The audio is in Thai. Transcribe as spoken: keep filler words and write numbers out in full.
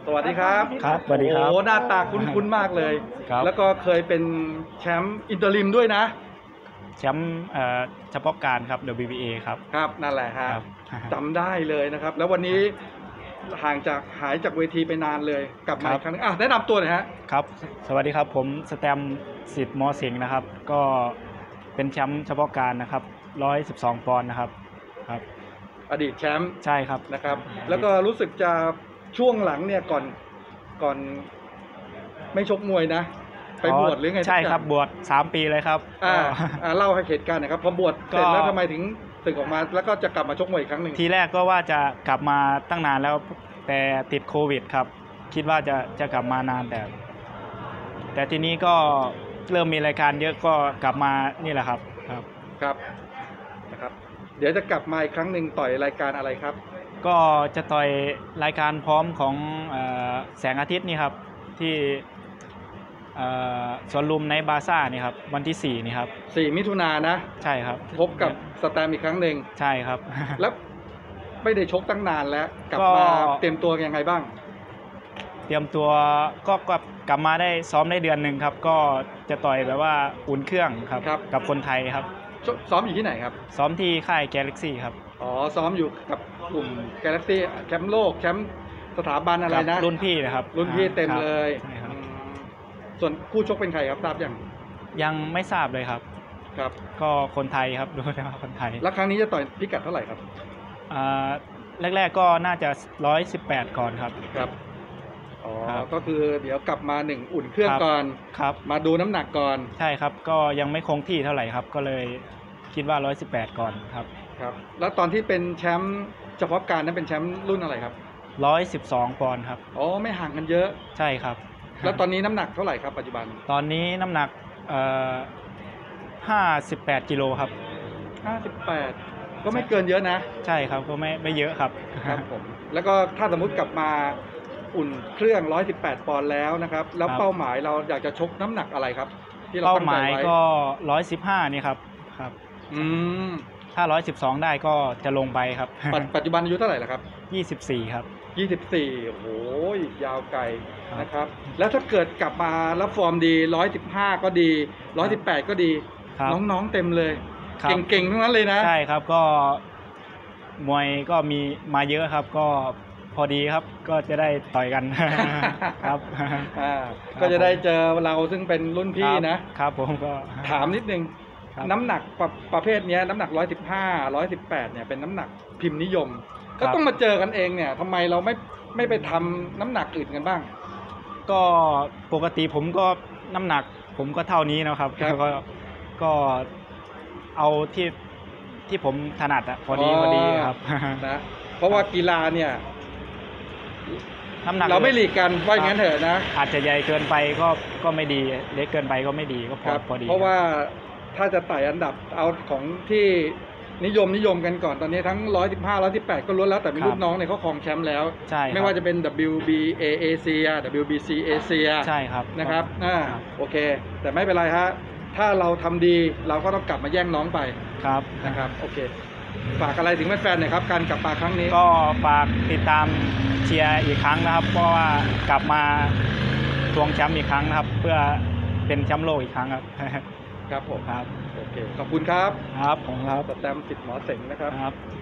สวัสดีครับครับสวัสดีครับโอ้หน้าตาคุ้นๆมากเลยครับแล้วก็เคยเป็นแชมป์อินเตอร์ริมด้วยนะแชมป์เฉพาะการครับ ดับเบิลยู บี เอ ครับครับนั่นแหละฮะครับจำได้เลยนะครับแล้ววันนี้ห่างจากหายจากเวทีไปนานเลยกลับมาอีกครั้งนึงอ่ะแนะนำตัวหน่อยฮะครับสวัสดีครับผมสแตมป์สิทธิ์มอสิงห์นะครับก็เป็นแชมป์เฉพาะการนะครับหนึ่งร้อยสิบสองปอนด์นะครับครับอดีตแชมป์ใช่ครับนะครับแล้วก็รู้สึกจะช่วงหลังเนี่ยก่อนก่อนไม่ชกมวยนะไปบวชหรือไงใช่ครับบวชสามปีเลยครับอ่าอ่าเล่าให้เหตุการณ์หน่อยครับพอบวชเสร็จแล้วทำไมถึงสึกออกมาแล้วก็จะกลับมาชกมวยอีกครั้งหนึ่งทีแรกก็ว่าจะกลับมาตั้งนานแล้วแต่ติดโควิดครับคิดว่าจะจะกลับมานานแต่แต่ทีนี้ก็เริ่มมีรายการเยอะก็กลับมานี่แหละครับครับครับนะครับเดี๋ยวจะกลับมาอีกครั้งหนึ่งต่อยรายการอะไรครับก็จะต่อยรายการพร้อมของเอ่อแสงอาทิตย์นี่ครับที่สวนลุมในบาซ่านี่ครับวันที่สี่นี่ครับสี่มิถุนายนนะใช่ครับพบกับสแตมอีกครั้งหนึ่งใช่ครับแล้วไม่ได้ชกตั้งนานแล้วกลับมาเตรียมตัวยังไงบ้างเตรียมตัวก็กลับมาได้ซ้อมได้เดือนหนึ่งครับก็จะต่อยแบบว่าอุ่นเครื่องครับกับคนไทยครับซ้อมอยู่ที่ไหนครับซ้อมที่ค่าย Galaxy ครับอ๋อซ้อมอยู่กับกลุ่ม Galaxy แชมป์โลกแชมป์สถาบันอะไรนะรุ่นพี่นะครับรุ่นพี่เต็มเลยส่วนคู่ชกเป็นใครครับทราบยังยังไม่ทราบเลยครับครับก็คนไทยครับดูได้ว่าคนไทยแล้วครั้งนี้จะต่อยพิกัดเท่าไหร่ครับแรกๆก็น่าจะหนึ่งร้อยสิบแปดก่อนครับครับอ๋อก็คือเดี๋ยวกลับมาหนึ่งอุ่นเครื่องก่อนครับมาดูน้ำหนักก่อนใช่ครับก็ยังไม่คงที่เท่าไหร่ครับก็เลยคิดว่าหนึ่งร้อยสิบแปดก่อนครับครับแล้วตอนที่เป็นแชมป์เฉพาะการนั้นเป็นแชมป์รุ่นอะไรครับหนึ่งร้อยสิบสองปอนด์ครับอ๋อไม่ห่างกันเยอะใช่ครับแล้วตอนนี้น้ำหนักเท่าไหร่ครับปัจจุบันตอนนี้น้ำหนักเอ่อห้าสิบแปดกิโลครับห้าสิบแปดก็ไม่เกินเยอะนะใช่ครับก็ไม่ไม่เยอะครับครับผมแล้วก็ถ้าสมมุติกลับมาอุ่นเครื่องหนึ่งร้อยสิบแปดปอนด์แล้วนะครับแล้วเป้าหมายเราอยากจะชกน้ำหนักอะไรครับที่เราตั้งใจไว้เป้าหมายก็หนึ่งร้อยสิบห้านี่ครับครับอืมถ้าหนึ่งร้อยสิบสองได้ก็จะลงไปครับปัจจุบันอายุเท่าไหร่ล่ะครับยี่สิบสี่ครับยี่สิบสี่โอ้โหยาวไกลนะครับแล้วถ้าเกิดกลับมาแล้วฟอร์มดีหนึ่งร้อยสิบห้าก็ดีหนึ่งร้อยสิบแปดก็ดีน้องๆเต็มเลยเก่งๆทั้งนั้นเลยนะใช่ครับก็มวยก็มีมาเยอะครับก็พอดีครับก็จะได้ต่อยกันครับก็จะได้เจอเราซึ่งเป็นรุ่นพี่นะครับผมก็ถามนิดนึงน้ำหนักประเภทนี้น้ำหนักหนึ่งร้อยสิบห้า หนึ่งร้อยสิบแปดเนี่ยเป็นน้ำหนักพิมพ์นิยมก็ต้องมาเจอกันเองเนี่ยทำไมเราไม่ไม่ไปทำน้ำหนักอื่นกันบ้างก็ปกติผมก็น้ำหนักผมก็เท่านี้นะครับก็ก็เอาที่ที่ผมถนัดอะพอดีพอดีครับนะเพราะว่ากีฬาเนี่ยน้ำหนักเราไม่หลีกกันว่าอย่างนั้นเถอะนะอาจจะใหญ่เกินไปก็ก็ไม่ดีเล็กเกินไปก็ไม่ดีก็พอพอดีเพราะว่าถ้าจะไต่อันดับเอาของที่นิยมนิยมกันก่อนตอนนี้ทั้งหนึ่งร้อยสิบห้า หนึ่งร้อยสิบแปดก็ล้วนแล้วแต่มีรุ่นน้องเนี่ยเขาครองแชมป์แล้วไม่ว่าจะเป็น ดับเบิลยู บี เอ เอเชีย ดับเบิลยู บี ซี เอเชียใช่ครับนะครับอ่าโอเคแต่ไม่เป็นไรฮะถ้าเราทำดีเราก็ต้องกลับมาแย่งน้องไปครับนะครับโอเคฝากอะไรถึงแฟนๆหน่อยครับการกลับมาครั้งนี้ก็ฝากติดตามเชียร์อีกครั้งนะครับเพราะว่ากลับมาทวงแชมป์อีกครั้งนะครับเพื่อเป็นแชมป์โลกอีกครั้งครับครับผมครับโอเคขอบคุณครับครับผมครับสแตมป์สิทธิ์หมอเสงนะครับ